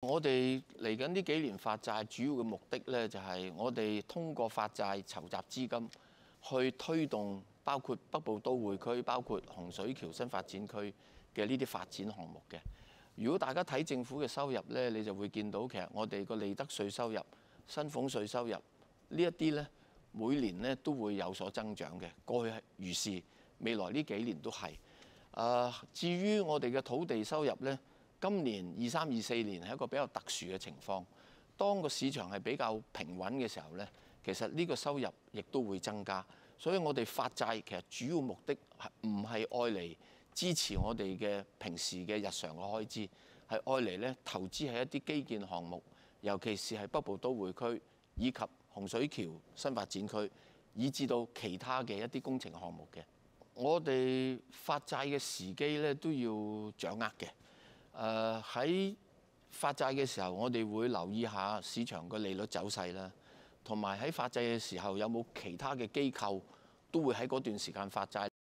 我哋嚟緊呢幾年發債主要嘅目的咧，就係我哋通過發債籌集資金，去推動包括北部都會區、包括洪水橋新發展區嘅呢啲發展項目嘅。如果大家睇政府嘅收入咧，你就會見到其實我哋個利得稅收入、薪俸稅收入呢一啲咧，每年咧都會有所增長嘅。過去係如是，未來呢幾年都係。至於我哋嘅土地收入咧，今年23、24年係一個比較特殊嘅情況。當個市場係比較平穩嘅時候咧，其實呢個收入亦都會增加。所以我哋發債其實主要目的係唔係愛嚟支持我哋嘅平時嘅日常嘅開支，係愛嚟咧投資喺一啲基建項目，尤其是係北部都會區以及洪水橋新發展區，以至到其他嘅一啲工程項目嘅。我哋發債嘅時機咧都要掌握嘅。喺發債嘅時候，我哋會留意下市場個利率走勢啦，同埋喺發債嘅時候有冇其他嘅機構都會喺嗰段時間發債。